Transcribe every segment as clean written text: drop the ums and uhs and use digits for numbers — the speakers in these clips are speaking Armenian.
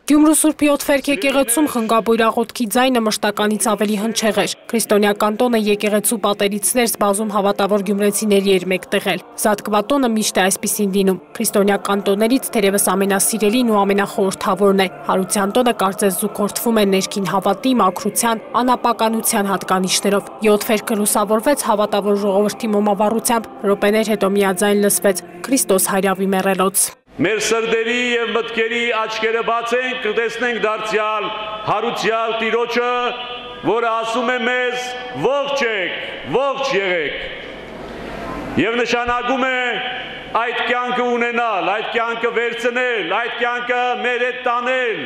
Գյումրու Սուրբ Յոթվերք եկեղեցում խնգաբույր աղոթքի ձայնը մշտականից ավելի հնչեղ էր։ Քրիստոնեական տոնը եկեղեցու պատերից ներս բազում հավատավոր գյումրեցիների էր մեկտեղել։ Զատկվատոնը միշտ է այսպիսին լինում։ Քրիստոնեական տոներից թերևս ամենասիրելին ու ամենախորհրդավորն է։ Հարության տոնը կարծես զուգորդվում է ներքին հավատի, մաքրության, անապականության հատկանիշներով։ Յոթվերքը լուսավորվեց հավատավոր ժողովրդի մոմավառությամբ, րոպեներ հետո միաձայն լսվեց Քրիստոս հայրավի մեռելոց։ Մեր սրտերի և մտքերի աչքերը բացենք, կտեսնենք դարձյալ հարուցյալ Տիրոջը, որը ասում է մեզ ողջ եք, ողջ եղեք։ Եվ նշանակում է այդ կյանքը ունենալ, այդ կյանքը վերցնել, այդ կյանքը մեր հետ տանել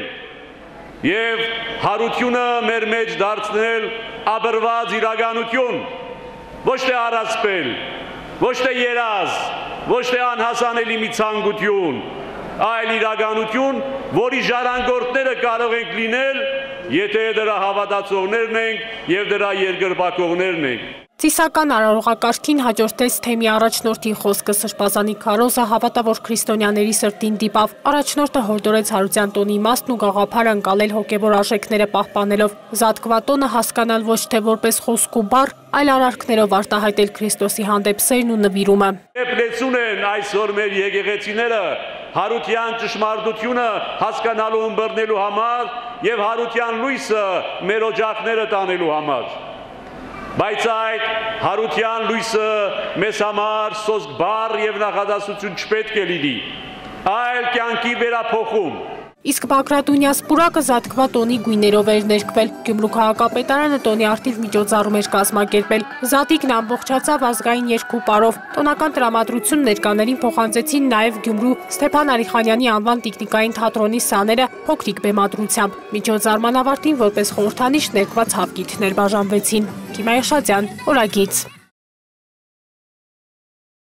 և հարությունը մեր մեջ դարձնել աբրված իրականություն, ոչ թե առասպել, ոչ թե երազ, ոչ թե անհասանելի մի ցանկություն, այլ իրականություն, որի ժառանգորդները կարող ենք լինել, եթե դրա հավատացողներն ենք և դրա երկրպագողներն ենք։ Ծիսական արարողակարգին հաջորդեց թեմի առաջնորդի խոսքը Սրբազանի քարոզը հավատավոր քրիստոնյաների սրտին դիպավ։ Առաջնորդը հորդորեց հարության տոնի իմաստն ու գաղափարը ընկալել հոգևոր արժեքները պահպանելով, զատկվատոնը հասկանալ ոչ թե որպես խոսք ու բառ, այլ արարքներով արտահայտել Քրիստոսի հանդեպ սերն ու նվիրումը։ Լեցուն են այսօր մեր եկեղեցիները հարության ճշմարտությունը հասկանալու ըմբռնելու համար և հարության լույսը մեր օջախները տանելու համար։ Բայց այդ հարության լույսը մեզ համար սոսկ բառ և նախադասություն չպետք է լինի, այլ կյանքի վերափոխում։ Իսկ Բագրատունյա Սպուրակը զատկվա տոնի գույներով էր ներկվել։ Գյումրու քաղաքապետարանը տոնի առթիվ միջոցառում էր կազմակերպել։ Զատիկն ամբողջացավ ազգային երգու պարով։ Տոնական տրամադրություն ներկաներին փոխանցեցին նաև Գյումրու Ստեփան Արիխանյանի անվան տիկնիկային թատրոնի սաները փոքրիկ բեմադրությամբ։ Միջոցառման ավարտին որպես խորհրդանիշ ներկված հավգիթներ բաժանվեցին։ Կիմայ Աշատյան, օրագիծ։